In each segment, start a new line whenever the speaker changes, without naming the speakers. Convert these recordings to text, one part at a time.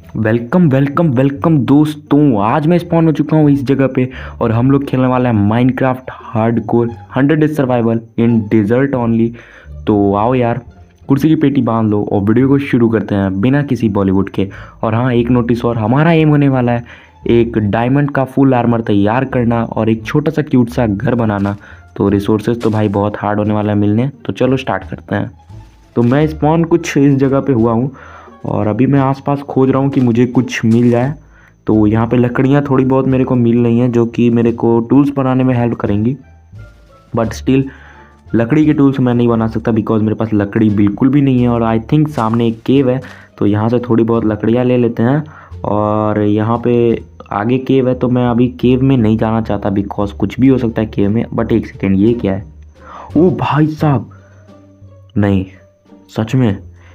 Welcome welcome welcome दोस्तों। आज मैं स्पॉन हो चुका हूँ इस जगह पे और हम लोग खेलने वाले हैं Minecraft hardcore 100 days survival in desert only. तो आओ यार, कुर्सी की पेटी बांध लो और वीडियो को शुरू करते हैं बिना किसी बॉलीवुड के। और हाँ, एक नोटिस और, हमारा एम होने वाला है एक डायमंड का फुल आर्मर तैयार करना और एक छोटा सा क्यूट सा घर बनाना। तो रिसोर्सेज तो भाई बहुत हार्ड होने वाला है मिलने, तो चलो स्टार्ट करते हैं। तो मैं स्पॉन कुछ इस जगह पे हुआ हूँ और अभी मैं आसपास खोज रहा हूँ कि मुझे कुछ मिल जाए। तो यहाँ पे लकड़ियाँ थोड़ी बहुत मेरे को मिल रही हैं जो कि मेरे को टूल्स बनाने में हेल्प करेंगी, बट स्टिल लकड़ी के टूल्स मैं नहीं बना सकता बिकॉज मेरे पास लकड़ी बिल्कुल भी नहीं है। और आई थिंक सामने एक केव है, तो यहाँ से थोड़ी बहुत लकड़ियाँ ले लेते हैं। और यहाँ पे आगे केव है, तो मैं अभी केव में नहीं जाना चाहता बिकॉज कुछ भी हो सकता है केव में। बट एक सेकेंड, ये क्या है? ओ भाई साहब, नहीं सच में,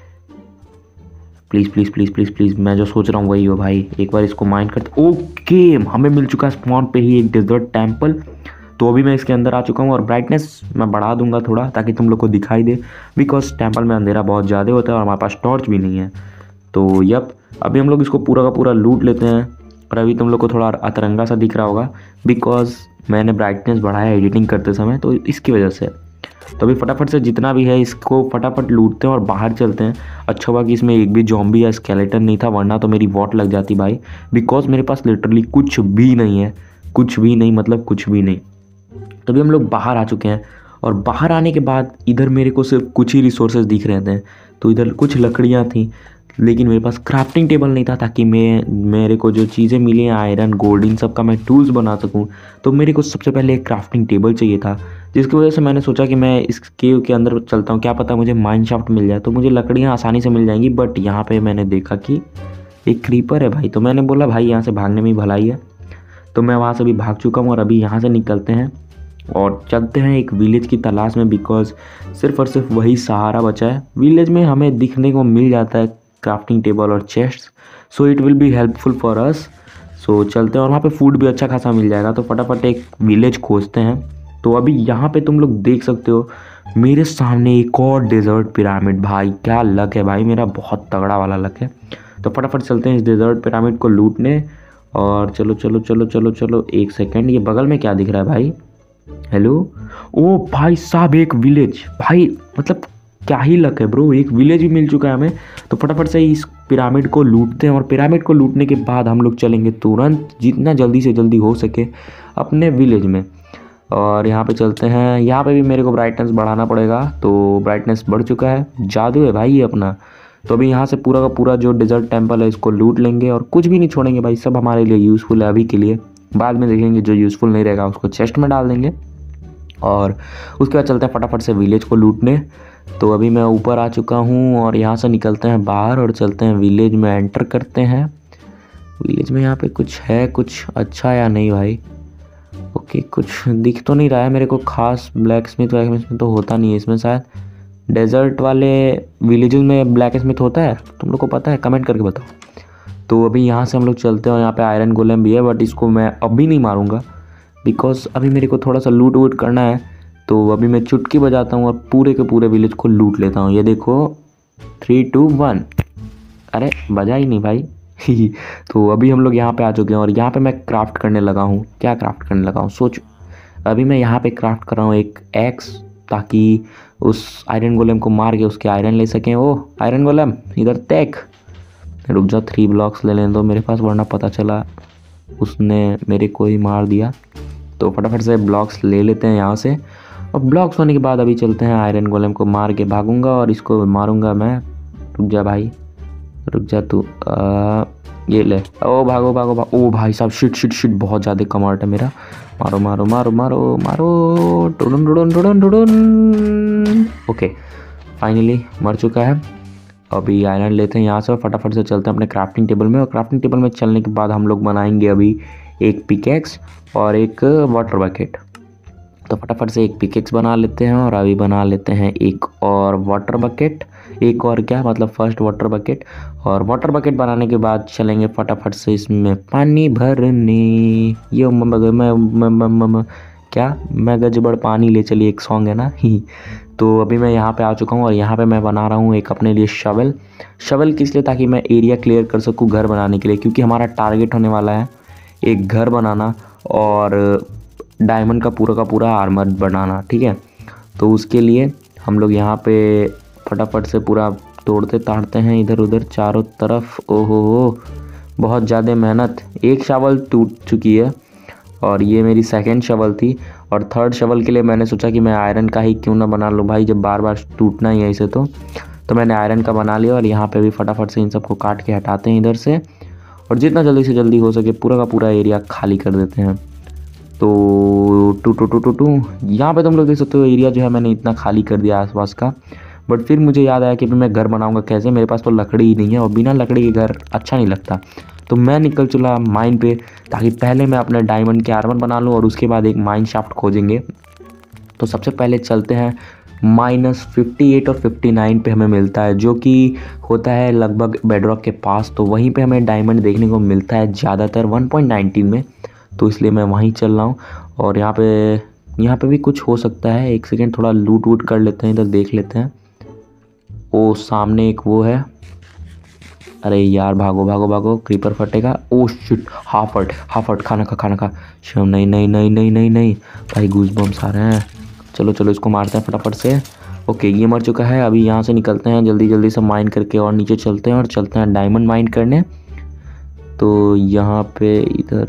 please please please please please, मैं जो सोच रहा हूँ वही हो भाई। एक बार इसको माइंड करते। ओके, हमें मिल चुका है स्पॉन पे ही एक डेजर्ट टेम्पल। तो अभी मैं इसके अंदर आ चुका हूँ और ब्राइटनेस मैं बढ़ा दूंगा थोड़ा ताकि तुम लोग को दिखाई दे, बिकॉज टेम्पल में अंधेरा बहुत ज़्यादा होता है और हमारे पास टॉर्च भी नहीं है। तो यप, अभी हम लोग इसको पूरा का पूरा लूट लेते हैं। और अभी तुम लोग को थोड़ा अतरंगा सा दिख रहा होगा बिकॉज मैंने ब्राइटनेस बढ़ाया एडिटिंग करते समय, तो इसकी वजह से। तो अभी फटाफट से जितना भी है इसको फटाफट लूटते हैं और बाहर चलते हैं। अच्छा हुआ कि इसमें एक भी जॉम्बी या स्केलेटन नहीं था, वरना तो मेरी वॉट लग जाती भाई, बिकॉज मेरे पास लिटरली कुछ भी नहीं है। कुछ भी नहीं मतलब कुछ भी नहीं। तो अभी हम लोग बाहर आ चुके हैं और बाहर आने के बाद इधर मेरे को सिर्फ कुछ ही रिसोर्सेज दिख रहे थे। तो इधर कुछ लकड़ियाँ थी, लेकिन मेरे पास क्राफ्टिंग टेबल नहीं था ताकि मेरे को जो चीज़ें मिली हैं आयरन गोल्ड इन सब का मैं टूल्स बना सकूं। तो मेरे को सबसे पहले एक क्राफ्टिंग टेबल चाहिए था, जिसकी वजह से मैंने सोचा कि मैं इस केव के अंदर चलता हूँ, क्या पता मुझे माइन शाफ्ट मिल जाए, तो मुझे लकड़ियाँ आसानी से मिल जाएंगी। बट यहाँ पे मैंने देखा कि एक क्रीपर है भाई, तो मैंने बोला भाई यहाँ से भागने में ही भलाई है। तो मैं वहाँ से भी भाग चुका हूँ और अभी यहाँ से निकलते हैं और चलते हैं एक विलेज की तलाश में, बिकॉज सिर्फ और सिर्फ वही सहारा बचा है। विलेज में हमें दिखने को मिल जाता है क्राफ्टिंग टेबल और chest, so it will be helpful for us. So चलते हैं और वहाँ पे फूड भी अच्छा खासा मिल जाएगा। तो फटाफट एक विलेज खोजते हैं। तो अभी यहाँ पे तुम लोग देख सकते हो मेरे सामने एक और डेजर्ट पिरामिड। भाई क्या लक है भाई, मेरा बहुत तगड़ा वाला लक है। तो फटाफट चलते हैं इस डेजर्ट पिरामिड को लूटने। और चलो चलो चलो चलो चलो, एक सेकेंड, ये बगल में क्या दिख रहा है भाई? हेलो, ओ भाई साहब, एक विलेज। भाई मतलब क्या ही लक है ब्रो, एक विलेज भी मिल चुका है हमें। तो फटाफट से इस पिरामिड को लूटते हैं और पिरामिड को लूटने के बाद हम लोग चलेंगे तुरंत जितना जल्दी से जल्दी हो सके अपने विलेज में। और यहाँ पे चलते हैं, यहाँ पे भी मेरे को ब्राइटनेस बढ़ाना पड़ेगा। तो ब्राइटनेस बढ़ चुका है, जादू है भाई ये अपना। तो अभी यहाँ से पूरा का पूरा जो डेजर्ट टेम्पल है इसको लूट लेंगे और कुछ भी नहीं छोड़ेंगे भाई, सब हमारे लिए यूज़फुल है अभी के लिए। बाद में देखेंगे जो यूज़फुल नहीं रहेगा उसको चेस्ट में डाल देंगे। और उसके बाद चलते हैं फटाफट से विलेज को लूटने। तो अभी मैं ऊपर आ चुका हूँ और यहाँ से निकलते हैं बाहर और चलते हैं विलेज में, एंटर करते हैं। विलेज में यहाँ पे कुछ है, कुछ अच्छा या नहीं भाई? ओके, कुछ दिख तो नहीं रहा है मेरे को खास। ब्लैक स्मिथ में तो होता नहीं है इसमें शायद। डेजर्ट वाले विलेजेस में ब्लैक स्मिथ होता है? तुम लोग को पता है? कमेंट करके बताओ। तो अभी यहाँ से हम लोग चलते हैं और यहाँ पे आयरन गोलेम भी है, बट इसको मैं अभी नहीं मारूंगा बिकॉज अभी मेरे को थोड़ा सा लूट वूट करना है। तो अभी मैं चुटकी बजाता हूँ और पूरे के पूरे विलेज को लूट लेता हूँ। ये देखो, 3 2 1। अरे बजा ही नहीं भाई। तो अभी हम लोग यहाँ पे आ चुके हैं और यहाँ पे मैं क्राफ्ट करने लगा हूँ। क्या क्राफ्ट करने लगा हूँ सोचो। अभी मैं यहाँ पे क्राफ्ट कर रहा हूँ एक एक्स, ताकि उस आयरन गोलेम को मार के उसके आयरन ले सकें। ओ आयरन गोलेम इधर तक रुक जा, 3 ब्लॉक्स ले लें दो मेरे पास, वरना पता चला उसने मेरे को ही मार दिया। तो फटाफट से ब्लॉक्स ले लेते हैं यहाँ से। और ब्लॉक्स होने के बाद अभी चलते हैं आयरन गोलेम को मार के भागूंगा और इसको मारूंगा मैं। रुक जा भाई, रुक जा तू। ये ले, ओ भागो भागो भागो। ओ भाई साहब, शिट शिट शिट, बहुत ज़्यादा कमार्ट है मेरा। मारो मारो मारो मारो मारो, टुडुन टुडुन टुडुन टुडुन। ओके, फाइनली मर चुका है। अभी आयरन लेते हैं यहाँ से और फटाफट से चलते हैं अपने क्राफ्टिंग टेबल में। और क्राफ्टिंग टेबल में चलने के बाद हम लोग बनाएंगे अभी एक पिकेक्स और एक वाटर बकेट। तो फटाफट से एक पिकेक्स बना लेते हैं और अभी बना लेते हैं एक और वाटर बकेट। एक और क्या मतलब, फर्स्ट वाटर बकेट। और वाटर बकेट बनाने के बाद चलेंगे फटाफट से इसमें पानी भरने। ये क्या मैं गजबड़ पानी ले चली, एक सॉन्ग है ना ही। तो अभी मैं यहाँ पे आ चुका हूँ और यहाँ पे मैं बना रहा हूँ एक अपने लिए शवल किस लिए, ताकि मैं एरिया क्लियर कर सकूँ घर बनाने के लिए, क्योंकि हमारा टारगेट होने वाला है एक घर बनाना और डायमंड का पूरा आर्मर बनाना, ठीक है। तो उसके लिए हम लोग यहाँ पे फटाफट से पूरा तोड़ते ताड़ते हैं इधर उधर चारों तरफ। ओहो बहुत ज़्यादा मेहनत, एक शवल टूट चुकी है और ये मेरी सेकंड शवल थी। और थर्ड शवल के लिए मैंने सोचा कि मैं आयरन का ही क्यों ना बना लूँ भाई, जब बार बार टूटना ही है इसे तो मैंने आयरन का बना लिया। और यहाँ पे भी फटाफट से इन सबको काट के हटाते हैं इधर से और जितना जल्दी से जल्दी हो सके पूरा का पूरा एरिया खाली कर देते हैं। तो टू यहाँ पे तुम लोग देख सकते हो एरिया जो है मैंने इतना खाली कर दिया आसपास का। बट फिर मुझे याद आया कि मैं घर बनाऊंगा कैसे, मेरे पास तो लकड़ी ही नहीं है और बिना लकड़ी के घर अच्छा नहीं लगता। तो मैं निकल चला माइन पे, ताकि पहले मैं अपने डायमंड के आर्मर बना लूँ और उसके बाद एक माइन शाफ्ट खोजेंगे। तो सबसे पहले चलते हैं -58 और 59 पे हमें मिलता है, जो कि होता है लगभग बेडरॉक के पास। तो वहीं पे हमें डायमंड देखने को मिलता है ज़्यादातर 1.19 में, तो इसलिए मैं वहीं चल रहा हूँ। और यहाँ पे भी कुछ हो सकता है, एक सेकेंड थोड़ा लूट वूट कर लेते हैं, इधर देख लेते हैं। ओ सामने एक वो है, अरे यार भागो भागो भागो, क्रीपर फटेगा। ओ शिट, हाफ हर्ट, खाना खा शिव, नहीं भाई गूज बम्स आ रहे हैं। चलो इसको मारते हैं फटाफट से। ओके ये मर चुका है। अभी यहाँ से निकलते हैं जल्दी से माइन करके और नीचे चलते हैं और चलते हैं डायमंड माइन करने। तो यहाँ पे इधर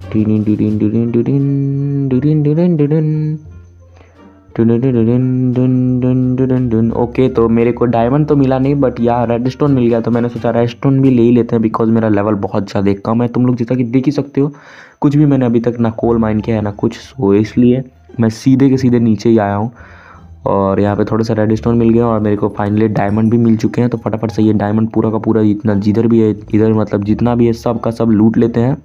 ओके, तो मेरे को डायमंड तो मिला नहीं बट यार रेडस्टोन मिल गया। तो मैंने सोचा रेडस्टोन भी ले ही लेते हैं, बिकॉज मेरा लेवल बहुत ज़्यादा कम है। तुम लोग जैसा कि देख ही सकते हो, कुछ भी मैंने अभी तक ना कोल माइन किया है ना कुछ, सो इसलिए मैं सीधे के सीधे नीचे ही आया हूँ। और यहाँ पे थोड़ा सा रेडस्टोन मिल गया और मेरे को फाइनली डायमंड भी मिल चुके हैं। तो फटाफट से ये डायमंड पूरा का पूरा इतना जिधर भी है, इधर मतलब जितना भी है सब का सब लूट लेते हैं।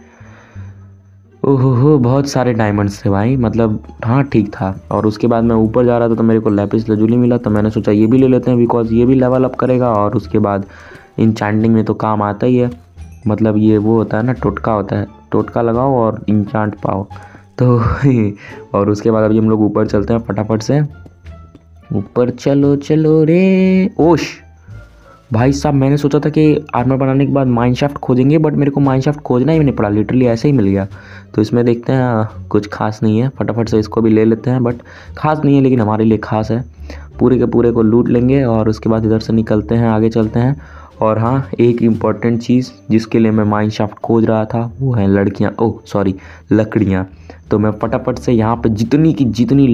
ओहो बहुत सारे डायमंड्स थे भाई, मतलब हाँ ठीक था। और उसके बाद मैं ऊपर जा रहा था तो मेरे को लैपिस lazuli मिला, तो मैंने सोचा ये भी ले लेते हैं, बिकॉज ये भी लेवल अप करेगा और उसके बाद इंचांटिंग में तो काम आता ही है। मतलब ये वो होता है ना, टोटका होता है, टोटका लगाओ और इंचांट पाओ। तो और उसके बाद अभी हम लोग ऊपर चलते हैं फटाफट से, ऊपर चलो रे। ओश भाई साहब, मैंने सोचा था कि आर्मर बनाने के बाद माइन शाफ्ट खोजेंगे, बट मेरे को माइन शाफ्ट खोजना ही नहीं पड़ा, लिटरली ऐसे ही मिल गया। तो इसमें देखते हैं कुछ खास नहीं है, फटाफट से इसको भी ले लेते हैं। बट खास नहीं है लेकिन हमारे लिए खास है, पूरे के पूरे को लूट लेंगे और उसके बाद इधर से निकलते हैं, आगे चलते हैं। और हाँ, एक इम्पॉर्टेंट चीज़ जिसके लिए मैं माइन शाफ्ट खोज रहा था वो है लकड़ियाँ। तो मैं फटाफट से यहाँ पर जितनी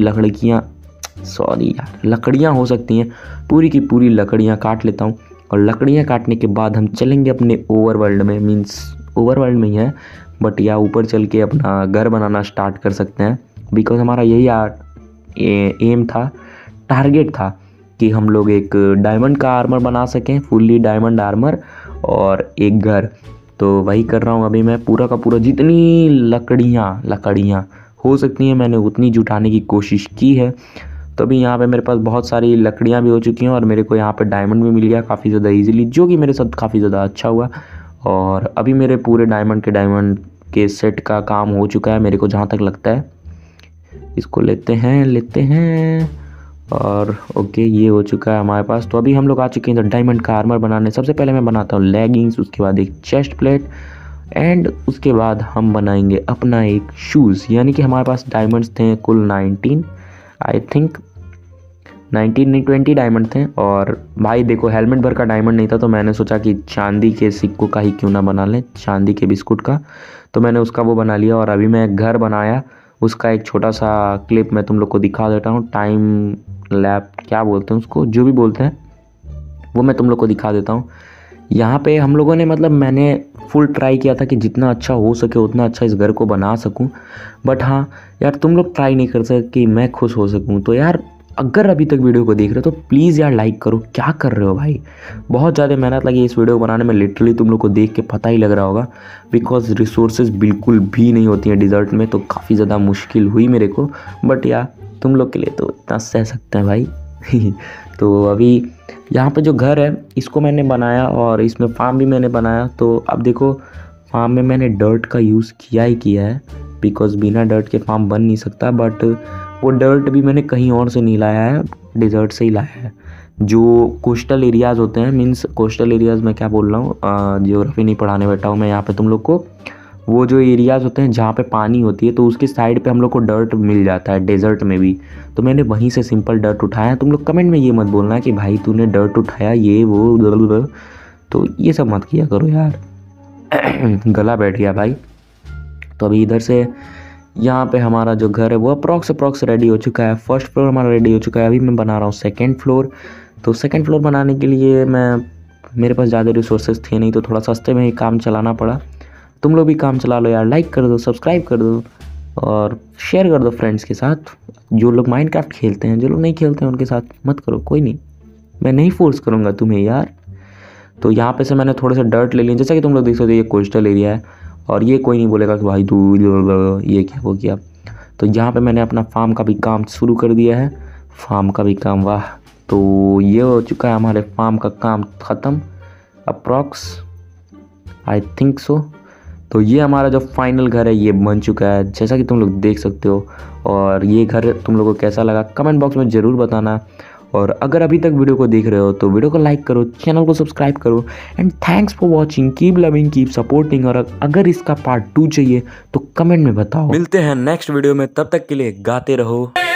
लकड़ियाँ हो सकती हैं पूरी की पूरी लकड़ियाँ काट लेता हूँ। और लकड़ियाँ काटने के बाद हम चलेंगे अपने ओवरवर्ल्ड में, मींस ओवरवर्ल्ड में ही है बट या ऊपर चल के अपना घर बनाना स्टार्ट कर सकते हैं। बिकॉज हमारा यही एम था, टारगेट था कि हम लोग एक डायमंड का आर्मर बना सकें, फुल्ली डायमंड आर्मर और एक घर। तो वही कर रहा हूँ अभी मैं, पूरा का पूरा जितनी लकड़ियाँ हो सकती हैं मैंने उतनी जुटाने की कोशिश की है। तो अभी यहाँ पे मेरे पास बहुत सारी लकड़ियाँ भी हो चुकी हैं और मेरे को यहाँ पे डायमंड भी मिल गया काफ़ी ज़्यादा इजीली, जो कि मेरे साथ काफ़ी ज़्यादा अच्छा हुआ। और अभी मेरे पूरे डायमंड के सेट का काम हो चुका है मेरे को जहाँ तक लगता है। इसको लेते हैं और ओके ये हो चुका है हमारे पास। तो अभी हम लोग आ चुके हैं डायमंड का आर्मर बनाने। सबसे पहले मैं बनाता हूँ लेगिंग्स, उसके बाद एक चेस्ट प्लेट एंड उसके बाद हम बनाएंगे अपना एक शूज़। यानी कि हमारे पास डायमंड्स थे कुल 19, आई थिंक 20 डायमंड थे। और भाई देखो हेलमेट भर का डायमंड नहीं था, तो मैंने सोचा कि चांदी के सिक्कों का ही क्यों ना बना लें, चांदी के बिस्कुट का। तो मैंने उसका वो बना लिया और अभी मैं घर बनाया, उसका एक छोटा सा क्लिप मैं तुम लोग को दिखा देता हूँ। टाइम लैप क्या बोलते हैं उसको, जो भी बोलते हैं वो मैं तुम लोग को दिखा देता हूँ। यहाँ पे हम लोगों ने मतलब मैंने फुल ट्राई किया था कि जितना अच्छा हो सके उतना अच्छा इस घर को बना सकूँ। बट हाँ यार, तुम लोग ट्राई नहीं कर सकते कि मैं खुश हो सकूँ। तो यार अगर अभी तक वीडियो को देख रहे हो तो प्लीज़ यार लाइक करो। क्या कर रहे हो भाई, बहुत ज़्यादा मेहनत लगी इस वीडियो को बनाने में, लिटरली तुम लोग को देख के पता ही लग रहा होगा। बिकॉज रिसोर्सेज बिल्कुल भी नहीं होती हैं डिज़र्ट में, तो काफ़ी ज़्यादा मुश्किल हुई मेरे को। बट यार तुम लोग के लिए तो इतना सह सकते हैं भाई। तो अभी यहाँ पे जो घर है इसको मैंने बनाया और इसमें फार्म भी मैंने बनाया। तो अब देखो फार्म में मैंने डर्ट का यूज़ किया ही किया है, बिकॉज बिना डर्ट के फार्म बन नहीं सकता। बट वो डर्ट भी मैंने कहीं और से नहीं लाया है, डिज़र्ट से ही लाया है। जो कोस्टल एरियाज़ होते हैं, मीन्स कोस्टल एरियाज़ में क्या बोल रहा हूँ, जियोग्राफी नहीं पढ़ाने बैठा हूँ मैं यहाँ पे तुम लोग को। वो जो एरियाज़ होते हैं जहाँ पे पानी होती है तो उसके साइड पे हम लोग को डर्ट मिल जाता है, डेजर्ट में भी। तो मैंने वहीं से सिंपल डर्ट उठाया। तुम लोग कमेंट में ये मत बोलना कि भाई तूने डर्ट उठाया ये वो, तो ये सब मत किया करो यार। गला बैठ गया भाई। तो अभी इधर से यहाँ पे हमारा जो घर है वो अप्रॉक्स रेडी हो चुका है। फर्स्ट फ्लोर हमारा रेडी हो चुका है। अभी मैं बना रहा हूँ सेकंड फ्लोर। तो सेकंड फ्लोर बनाने के लिए मेरे पास ज़्यादा रिसोर्सेज थे नहीं, तो थोड़ा सस्ते में ही काम चलाना पड़ा। तुम लोग भी काम चला लो यार, लाइक कर दो, सब्सक्राइब कर दो और शेयर कर दो फ्रेंड्स के साथ। जो लोग माइनक्राफ्ट खेलते हैं, जो लोग नहीं खेलते हैं उनके साथ मत करो, कोई नहीं, मैं नहीं फोर्स करूँगा तुम्हें यार। तो यहाँ पे से मैंने थोड़े से डर्ट ले लिए, जैसा कि तुम लोग देख सकते हो ये कोस्टल एरिया है और ये कोई नहीं बोलेगा कि भाई तू ये क्या वो किया। तो यहाँ पे मैंने अपना फार्म का भी काम शुरू कर दिया है। फार्म का भी काम, वाह। तो ये हो चुका है हमारे फार्म का काम ख़त्म अप्रॉक्स, आई थिंक सो। तो ये हमारा जो फाइनल घर है ये बन चुका है, जैसा कि तुम लोग देख सकते हो। और ये घर तुम लोगों को कैसा लगा कमेंट बॉक्स में ज़रूर बताना। और अगर अभी तक वीडियो को देख रहे हो तो वीडियो को लाइक करो, चैनल को सब्सक्राइब करो। And thanks for watching, keep loving, keep supporting. और अगर इसका पार्ट 2 चाहिए तो कमेंट में बताओ। मिलते हैं नेक्स्ट वीडियो में, तब तक के लिए गाते रहो।